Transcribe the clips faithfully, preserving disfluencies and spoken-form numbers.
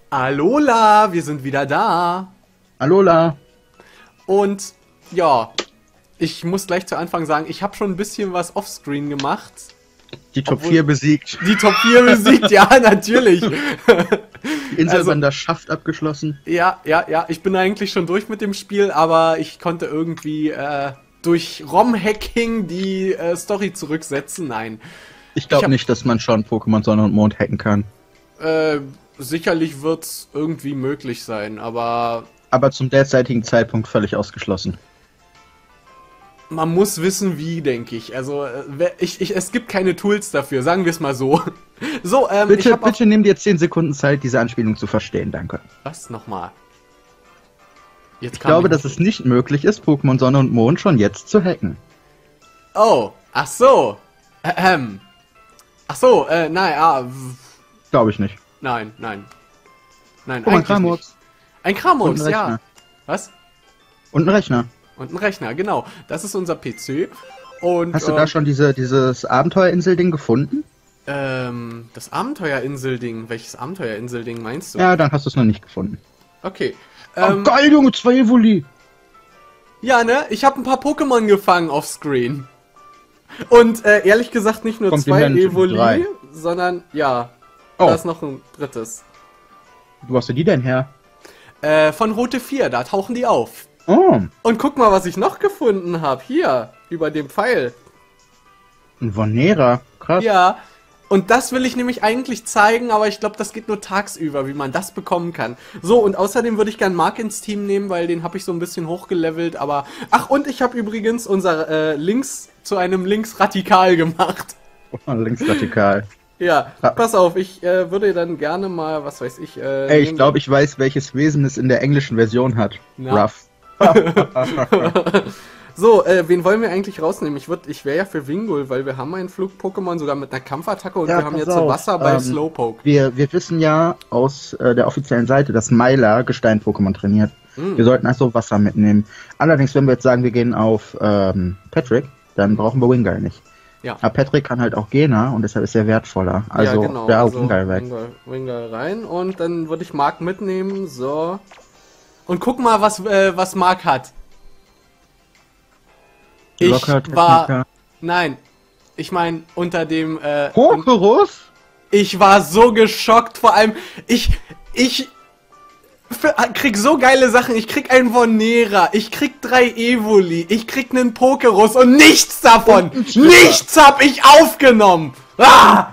Alola, wir sind wieder da. Alola. Und ja, ich muss gleich zu Anfang sagen, ich habe schon ein bisschen was offscreen gemacht. Die Top vier besiegt. Die Top vier besiegt, ja, natürlich. Die Inselwander also, schafft abgeschlossen. Ja, ja, ja, ich bin eigentlich schon durch mit dem Spiel, aber ich konnte irgendwie äh, durch ROM-Hacking die äh, Story zurücksetzen. Nein. Ich glaube nicht, dass man schon Pokémon Sonne und Mond hacken kann. Äh, sicherlich wird es irgendwie möglich sein, aber... Aber zum derzeitigen Zeitpunkt völlig ausgeschlossen. Man muss wissen, wie, denke ich. Also, ich, ich, es gibt keine Tools dafür, sagen wir es mal so. So, ähm, bitte, ich hab bitte nimm dir zehn Sekunden Zeit, diese Anspielung zu verstehen, danke. Was? Nochmal? Jetzt ich glaube, dass es nicht möglich ist, Pokémon Sonne und Mond schon jetzt zu hacken. Oh, ach so. Ähm. Ach so, äh, nein, ah. Glaube ich nicht. Nein, nein. Nein, oh, eigentlich ein nicht. Ein Kramux, ein ja. Was? Und ein Rechner. Und ein Rechner, genau. Das ist unser P C. Und, Hast du ähm, da schon diese, dieses Abenteuerinsel-Ding gefunden? Ähm, das Abenteuerinsel-Ding. Welches Abenteuerinsel-Ding meinst du? Ja, dann hast du es noch nicht gefunden. Okay. Ähm, oh, geil, Junge, zwei Evoli! Ja, ne? Ich habe ein paar Pokémon gefangen offscreen. Und äh, ehrlich gesagt nicht nur zwei Evoli, sondern, ja, oh. Da ist noch ein drittes. Wo hast du die denn her? Äh, von Route vier, da tauchen die auf. Oh. Und guck mal, was ich noch gefunden habe. Hier, über dem Pfeil. Ein Vonera, krass. Ja, und das will ich nämlich eigentlich zeigen, aber ich glaube, das geht nur tagsüber, wie man das bekommen kann. So, und außerdem würde ich gern Mark ins Team nehmen, weil den habe ich so ein bisschen hochgelevelt, aber... Ach, und ich habe übrigens unser äh, Links zu einem Linksradikal gemacht. Oh, Linksradikal. Ja, ah. Pass auf, ich äh, würde dann gerne mal, was weiß ich... Äh, Ey, ich glaube, ich weiß, welches Wesen es in der englischen Version hat. Na? Ruff. So, äh, wen wollen wir eigentlich rausnehmen? Ich, würd, ich wäre ja für Wingull, weil wir haben einen Flug-Pokémon sogar mit einer Kampfattacke und ja, wir haben jetzt auf. so Wasser bei ähm, Slowpoke. Wir, wir wissen ja aus äh, der offiziellen Seite, dass Myla Gestein-Pokémon trainiert. Mm. Wir sollten also Wasser mitnehmen. Allerdings, wenn wir jetzt sagen, wir gehen auf ähm, Patrick, dann brauchen wir Wingull nicht. Ja. Aber Patrick kann halt auch Gena und deshalb ist er wertvoller. Also, ja, genau. ja, also Wingull weg. Wingull, Wingull rein und dann würde ich Mark mitnehmen. So. Und guck mal, was, äh, was Mark hat. Ich Locker, war... Nein. Ich meine, unter dem... Äh, Pokerus? Ich war so geschockt, vor allem... Ich... Ich... krieg so geile Sachen. Ich krieg einen Vonera. Ich krieg drei Evoli. Ich krieg einen Pokerus und nichts davon. Und nichts hab ich aufgenommen. Ah!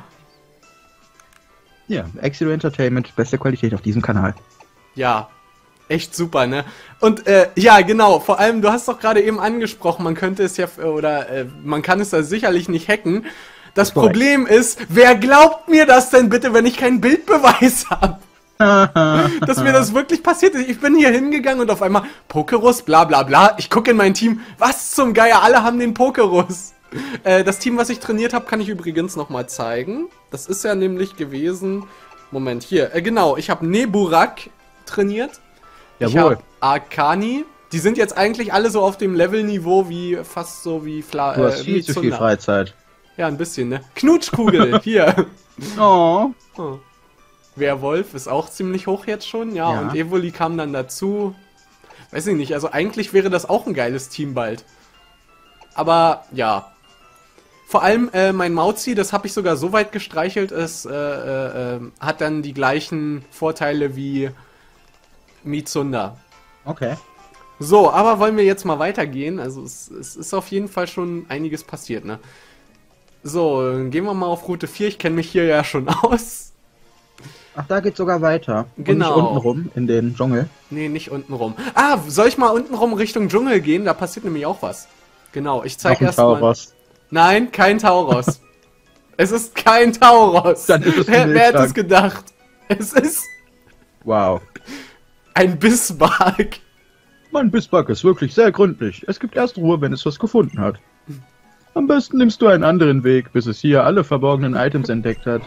Ja, Exilo Entertainment, beste Qualität auf diesem Kanal. Ja. Echt super, ne? Und, äh, ja, genau, vor allem, du hast doch gerade eben angesprochen, man könnte es ja, oder, äh, man kann es da sicherlich nicht hacken. Das Problem ist, wer glaubt mir das denn bitte, wenn ich keinen Bildbeweis habe? Dass mir das wirklich passiert ist. Ich bin hier hingegangen und auf einmal, Pokerus, bla bla bla, ich gucke in mein Team, was zum Geier, alle haben den Pokerus. Äh, das Team, was ich trainiert habe, kann ich übrigens nochmal zeigen. Das ist ja nämlich gewesen, Moment, hier, äh, genau, ich habe Neburak trainiert. Ich Jawohl. habe Arcani. Die sind jetzt eigentlich alle so auf dem Levelniveau wie fast so wie Fla. Du hast äh, viel zu viel Freizeit. Ja, ein bisschen, ne? Knutschkugel, hier. Oh. oh. Werwolf ist auch ziemlich hoch jetzt schon, ja, ja. Und Evoli kam dann dazu. Weiß ich nicht, also eigentlich wäre das auch ein geiles Team bald. Aber, ja. Vor allem, äh, mein Mauzi, das habe ich sogar so weit gestreichelt, es äh, äh, äh, hat dann die gleichen Vorteile wie Mizunda. Okay. So, aber wollen wir jetzt mal weitergehen? Also es, es ist auf jeden Fall schon einiges passiert, ne? So, gehen wir mal auf Route vier. Ich kenne mich hier ja schon aus. Ach, da geht's sogar weiter. Genau. Und nicht unten rum, in den Dschungel. Nee, nicht unten rum. Ah, soll ich mal unten rum Richtung Dschungel gehen? Da passiert nämlich auch was. Genau, ich zeige erst mal... Nein, kein Tauros. Es ist kein Tauros. Dann ist es wer, wer hätte es gedacht? Es ist... Wow. Ein Bisbark. Mein Bisbark ist wirklich sehr gründlich. Es gibt erst Ruhe, wenn es was gefunden hat. Am besten nimmst du einen anderen Weg, bis es hier alle verborgenen Items entdeckt hat.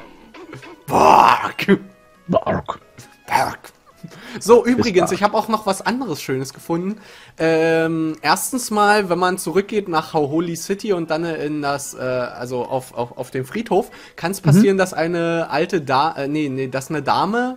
Bark. Bark. Bark. So, übrigens, ich habe auch noch was anderes Schönes gefunden. Ähm, erstens mal, wenn man zurückgeht nach Holy City und dann in das, äh, also auf, auf, auf den Friedhof, kann es passieren, mhm. dass eine alte Dame, äh, nee, nee, dass eine Dame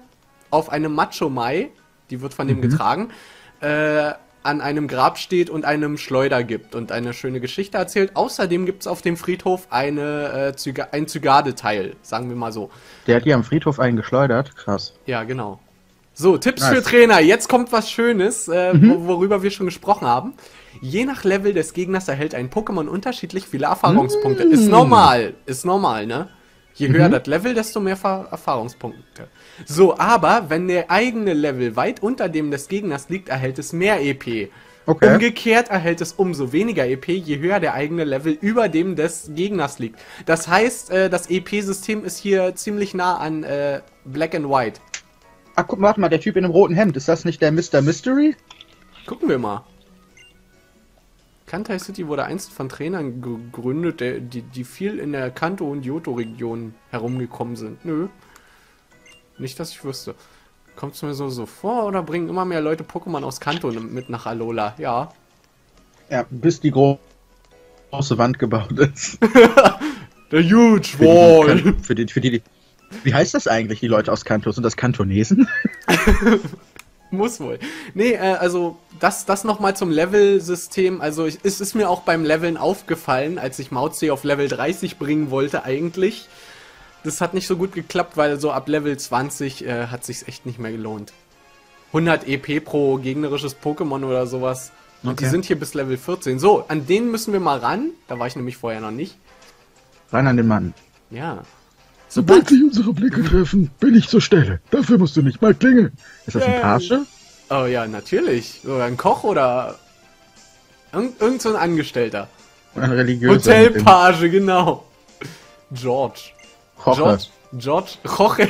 auf einem Macho-Mai, die wird von dem Mhm. getragen, äh, an einem Grab steht und einem Schleuder gibt und eine schöne Geschichte erzählt. Außerdem gibt es auf dem Friedhof eine, äh, Zyga ein Zygarde-Teil, sagen wir mal so. Der hat hier am Friedhof einen geschleudert. Krass. Ja, genau. So, Tipps Nice. für Trainer. Jetzt kommt was Schönes, äh, Mhm. wo- worüber wir schon gesprochen haben. Je nach Level des Gegners erhält ein Pokémon unterschiedlich viele Erfahrungspunkte. Mm. Ist normal, ist normal, ne? Je höher Mhm. das Level, desto mehr Ver Erfahrungspunkte. So, aber wenn der eigene Level weit unter dem des Gegners liegt, erhält es mehr E P. Okay. Umgekehrt erhält es umso weniger E P, je höher der eigene Level über dem des Gegners liegt. Das heißt, äh, das E P-System ist hier ziemlich nah an äh, Black and White. Ach, guck mal, warte mal, der Typ in dem roten Hemd, ist das nicht der Mister Mystery? Gucken wir mal. Kantai City wurde einst von Trainern gegründet, der, die, die viel in der Kanto- und Johto-Region herumgekommen sind. Nö. Nicht, dass ich wüsste. Kommt es mir so, so vor oder bringen immer mehr Leute Pokémon aus Kanto mit nach Alola? Ja. Ja, bis die gro große Wand gebaut ist. Der Huge Für die, Wall. für die, für die, die, wie heißt das eigentlich, die Leute aus Kanto? Sind das Kantonesen? Muss wohl. Nee, äh, also das, das nochmal zum Level-System. Also ich, es ist mir auch beim Leveln aufgefallen, als ich Mauzi auf Level dreißig bringen wollte eigentlich. Das hat nicht so gut geklappt, weil so ab Level zwanzig äh, hat sich's echt nicht mehr gelohnt. hundert E P pro gegnerisches Pokémon oder sowas. Und Okay. die sind hier bis Level vierzehn. So, an denen müssen wir mal ran. Da war ich nämlich vorher noch nicht. Ran an den Mann. Ja. Sobald sich unsere Blicke treffen, bin ich zur Stelle. Dafür musst du nicht mal klingeln. Ist das ein Yay. Page? Oh ja, natürlich. Oder ein Koch oder irgend, irgend so ein Angestellter. Ein religiöser. Hotelpage, genau. George. Roche. George. George. Roche.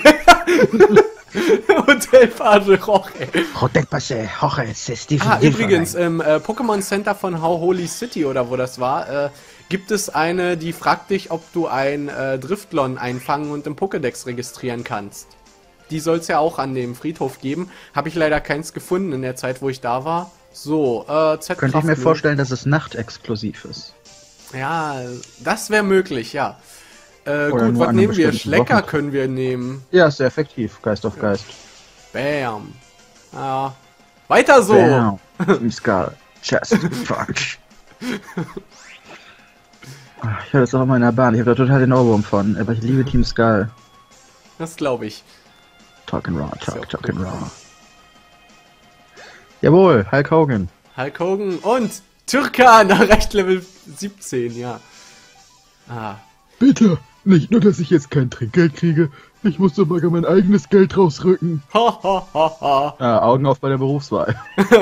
Hotelpage Roche. Hotelpage, Roche, c'est Ah, übrigens, im äh, Pokémon Center von How Holy City oder wo das war, äh, gibt es eine, die fragt dich, ob du ein äh, Driftlon einfangen und im Pokédex registrieren kannst. Die soll es ja auch an dem Friedhof geben. Habe ich leider keins gefunden in der Zeit, wo ich da war. So, äh, Z Könnte ich mir Kraftmühle. vorstellen, dass es nachtexplosiv ist. Ja, das wäre möglich, ja. Äh, Oder gut, nur was an einem nehmen wir? bestimmten Schlecker Wochen- können wir nehmen. Ja, ist sehr effektiv, Geist auf Geist. Bam. Ja. Weiter so. Bam. Team Skull. Chest. Punch. Ach, ich höre das auch immer in der Bahn. Ich habe da total den Ohrwurm von. Aber ich liebe Team Skull. Das glaube ich. Talkin' Raw, Ist ja talk, auch talkin' gut. Raw. Jawohl, Hulk Hogan. Hulk Hogan und Türkan, erreicht Level siebzehn, ja. Ah. Bitte, nicht nur, dass ich jetzt kein Trinkgeld kriege, ich muss sogar mein eigenes Geld rausrücken. Ha, ha, ha, ha. Ja, Augen auf bei der Berufswahl.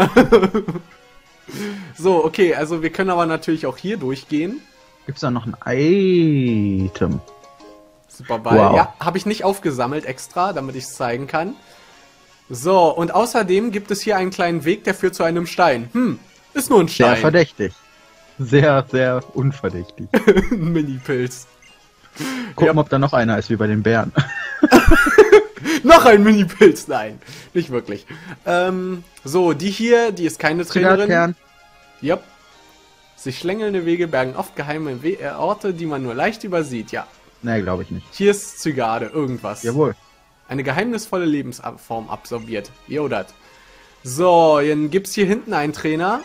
So, okay, also wir können aber natürlich auch hier durchgehen. Gibt's da noch ein Item? Super Ball. Wow. Ja, habe ich nicht aufgesammelt extra, damit ich es zeigen kann. So, und außerdem gibt es hier einen kleinen Weg, der führt zu einem Stein. Hm, ist nur ein Sehr Stein. verdächtig. Sehr, sehr unverdächtig. Ein Mini-Pilz. Gucken, Ja. ob da noch einer ist, wie bei den Bären. Noch ein Mini-Pilz, nein, nicht wirklich. Ähm, so, die hier, die ist keine Trainerin. Zigarrenkern. Yep. Sich schlängelnde Wege bergen oft geheime We äh, Orte, die man nur leicht übersieht. Ja, Nee, glaube ich nicht. hier ist Zygarde, irgendwas. Jawohl. Eine geheimnisvolle Lebensform absorbiert. Jodat. So, dann gibt's hier hinten einen Trainer.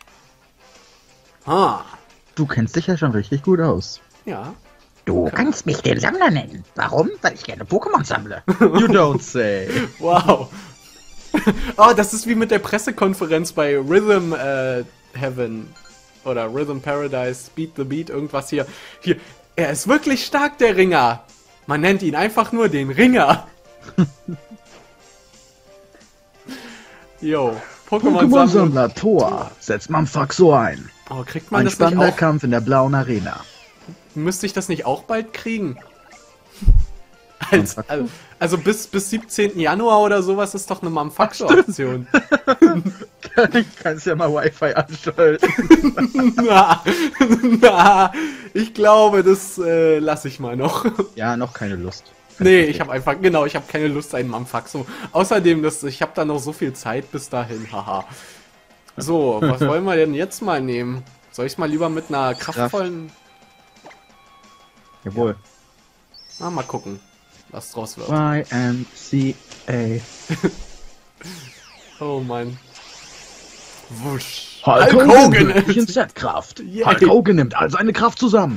Ah, Du kennst dich ja schon richtig gut aus. ja. Du kannst mich den Sammler nennen. Warum? Weil ich gerne Pokémon sammle. You don't say. Wow. Oh, das ist wie mit der Pressekonferenz bei Rhythm äh, Heaven. Oder Rhythm Paradise, Beat the Beat, irgendwas hier. Hier, er ist wirklich stark, der Ringer. Man nennt ihn einfach nur den Ringer. Yo, Pokémon-Sammlung. Pokémon-Sammler Tor. Setzt man Fuck so ein. Oh, kriegt man Ein das nicht spannender auch? Kampf in der blauen Arena. Müsste ich das nicht auch bald kriegen? Als, also, also bis, bis siebzehnten Januar oder sowas ist doch eine Mamfaxo-Aktion. Kannst ja mal Wi-Fi anschalten. na, na, ich glaube, das äh, lasse ich mal noch. Ja, noch keine Lust. Nee, ich habe einfach, genau, ich habe keine Lust, einen Mamfaxo. Außerdem, das, ich habe da noch so viel Zeit bis dahin, haha. So, was wollen wir denn jetzt mal nehmen? Soll ich mal lieber mit einer kraftvollen... Jawohl. Na, mal gucken, was draus wird. Y M C ey. Oh Mann. Wusch. Hulk Hogan wirklich in Z-Kraft. Yeah. Hulk Hogan nimmt all seine Kraft zusammen.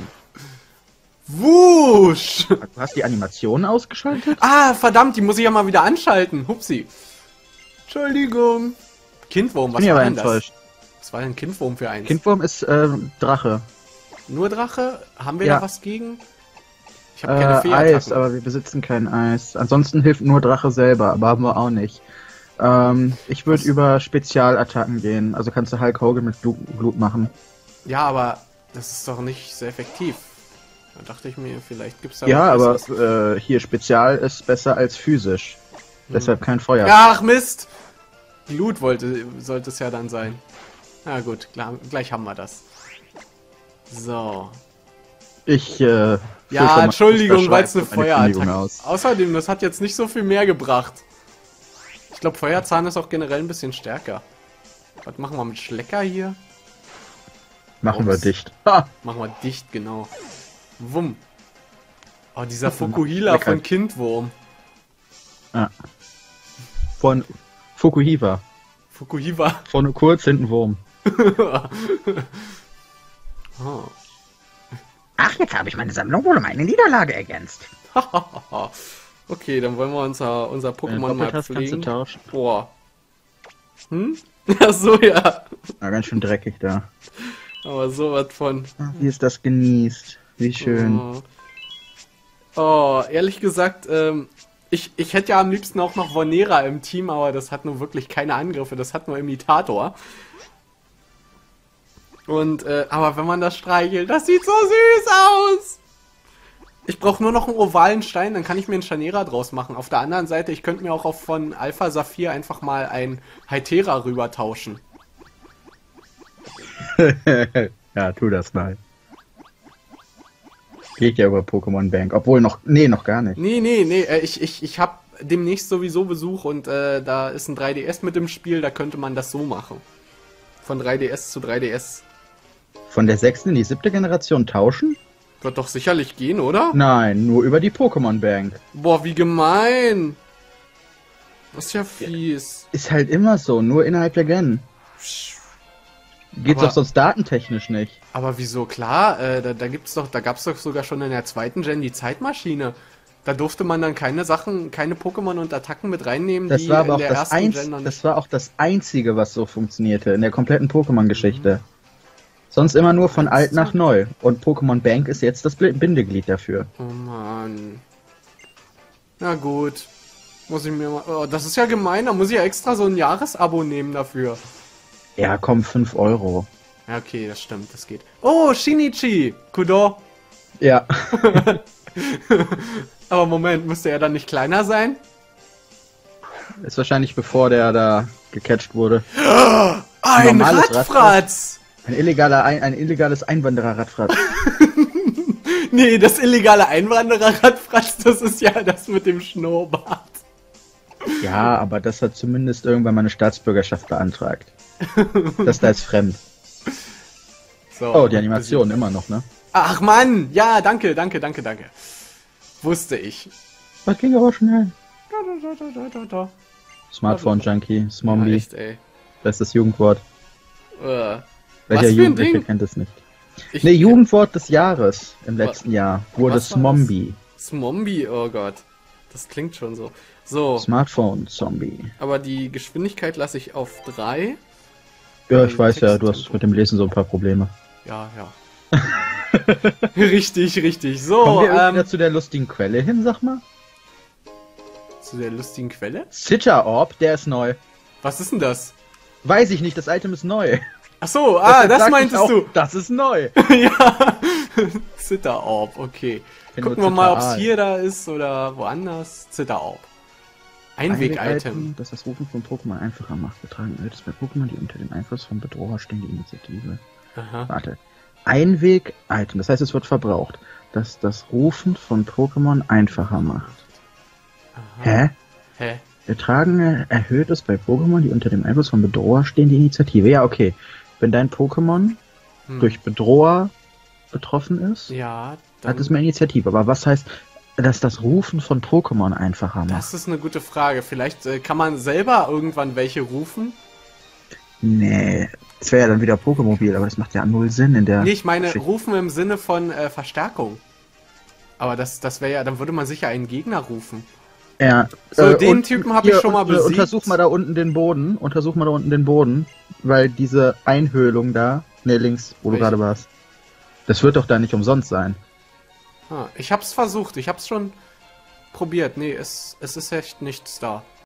Wusch. Du hast die Animation ausgeschaltet? Ah, verdammt, die muss ich ja mal wieder anschalten. Hupsi. Entschuldigung. Kindwurm, was Bin ich war aber denn das? enttäuscht. Was war denn Kindwurm für eins? Kindwurm ist äh, Drache. Nur Drache? Haben wir Ja. da was gegen? Ich habe keine Äh, Fee-Attacken. Eis, aber wir besitzen kein Eis. Ansonsten hilft nur Drache selber, aber haben wir auch nicht. Ähm, ich würde Was? über Spezialattacken gehen. Also kannst du Hulk Hogan mit Blut, Blut machen. Ja, aber das ist doch nicht sehr effektiv. Da dachte ich mir, vielleicht gibt's da Ja, was aber Besseres. äh, hier Spezial ist besser als physisch. Hm. Deshalb kein Feuer. Ach Mist! Glut wollte, sollte es ja dann sein. Na gut, klar, gleich haben wir das. So. Ich, äh... führ schon Ja, mal Entschuldigung, weil es eine Musterschweif und eine Kündigung Feuerattacke aus. ist. Außerdem, das hat jetzt nicht so viel mehr gebracht. Ich glaube, Feuerzahn ist auch generell ein bisschen stärker. Was machen wir mit Schlecker hier? Machen wir Ups. dicht. Ha! Machen wir dicht, genau. Wumm. Oh, dieser Das ist Fukuhila lecker. von Kindwurm. Von Fukuhiva. Fukuhiva. Vorne kurz, hinten Wurm. Oh. Ach, jetzt habe ich meine Sammlung wohl um eine Niederlage ergänzt. Okay, dann wollen wir unser, unser Wenn du Pokémon mal doppelt hast, kannst du pflegen. tauschen. Boah. Hm? Ach so, ja. Na, ganz schön dreckig da. Aber sowas von. Wie ist das genießt. Wie schön. Oh, oh ehrlich gesagt, ähm, ich, ich hätte ja am liebsten auch noch Vonera im Team, aber das hat nur wirklich keine Angriffe, das hat nur Imitator. Und, äh, aber wenn man das streichelt, das sieht so süß aus! Ich brauche nur noch einen ovalen Stein, dann kann ich mir einen Chanera draus machen. Auf der anderen Seite, ich könnte mir auch auf von Alpha Saphir einfach mal ein Hytera rüber tauschen. Ja, tu das mal. Geht ja über Pokémon Bank. Obwohl noch. Nee, noch gar nicht. Nee, nee, nee, äh, ich, ich, ich hab demnächst sowieso Besuch und äh, da ist ein drei D S mit im Spiel, da könnte man das so machen. Von drei D S zu drei D S. Von der sechsten in die siebte Generation tauschen? Wird doch sicherlich gehen, oder? Nein, nur über die Pokémon Bank. Boah, wie gemein. Das ist ja fies. Ist halt immer so, nur innerhalb der Gen. Geht's Aber- doch sonst datentechnisch nicht. Aber wieso? Klar, äh, da, da gibt's doch, da gab's doch sogar schon in der zweiten Gen die Zeitmaschine. Da durfte man dann keine Sachen, keine Pokémon und Attacken mit reinnehmen, Das die war aber in auch der das, ersten einz Gen noch nicht. das war auch das Einzige, was so funktionierte in der kompletten Pokémon-Geschichte. Sonst immer nur von alt nach neu. Und Pokémon Bank ist jetzt das Bl- Bindeglied dafür. Oh Mann. Na gut. Muss ich mir mal. Oh, das ist ja gemein, da muss ich ja extra so ein Jahresabo nehmen dafür. Ja, komm, fünf Euro. Ja, okay, das stimmt, das geht. Oh, Shinichi! Kudo! Ja. Aber Moment, müsste er dann nicht kleiner sein? Ist wahrscheinlich bevor der da gecatcht wurde. Ein Normales Radfratz! Ein illegaler, ein, ein illegales Einwanderer-Radfratz. Nee, das illegale Einwanderer-Radfratz, das ist ja das mit dem Schnurrbart. Ja, aber das hat zumindest irgendwann mal eine Staatsbürgerschaft beantragt. Das da ist fremd. So, Oh, die Animation immer noch, ne? Ach Mann! Ja, danke, danke, danke, danke. Wusste ich. Das ging aber schnell. Da, da, da, da, da, da. Smartphone-Junkie, Ja, Smombie, echt, ey. bestes Jugendwort. Äh, Welcher für ein Jugendliche Ding? kennt es nicht? ich, Ne, Jugendwort des Jahres im Wa- letzten Jahr wurde was war Smombie. Smombie, oh Gott. Das klingt schon so. So, Smartphone-Zombie. aber die Geschwindigkeit lasse ich auf drei. Ja, Ähm, ich weiß ja, du Texttempo. hast mit dem Lesen so ein paar Probleme. Ja, ja. Richtig, richtig. So, Kommen wir irgendwie ähm, wieder zu der lustigen Quelle hin, sag mal? zu der lustigen Quelle. Citta Orb, der ist neu. Was ist denn das? Weiß ich nicht, das Item ist neu. Ach so, ah, Deshalb das sag ich meintest auch, du. Das ist neu. Ja. Zitterorb, okay. kenn Gucken nur wir mal, ob es Zitter-Aal. hier da ist oder woanders. Zitterorb. Einweg-Item. Das das Rufen von Pokémon einfacher macht. Betragen Altes bei Pokémon, die unter dem Einfluss von Bedroher stehen, die Initiative. Aha. Warte. Einweg-Item, das heißt, es wird verbraucht. Das das Rufen von Pokémon einfacher macht. Aha. Hä? Hä? Betragen erhöht es bei Pokémon, die unter dem Einfluss von Bedroher stehen, die Initiative. Ja, okay. Wenn dein Pokémon Hm. durch Bedroher betroffen ist, Ja, dann... hat es mehr Initiative. Aber was heißt, dass das Rufen von Pokémon einfacher macht. Das ist eine gute Frage. Vielleicht äh, kann man selber irgendwann welche rufen? Nee, das wäre ja dann wieder Pokémobil, aber das macht ja null Sinn in der... Nee, ich meine Geschichte. rufen im Sinne von äh, Verstärkung. Aber das, das wäre ja, dann würde man sicher einen Gegner rufen. Ja. So, äh, den und Typen hab hier, ich schon mal und, äh, besiegt. Untersuch mal da unten den Boden. Untersuch mal da unten den Boden. Weil diese Einhöhlung da, ne, links, wo Welche? du gerade warst, das wird doch da nicht umsonst sein. Ah, ich hab's versucht, ich hab's schon probiert. Nee, es, es ist echt nichts da.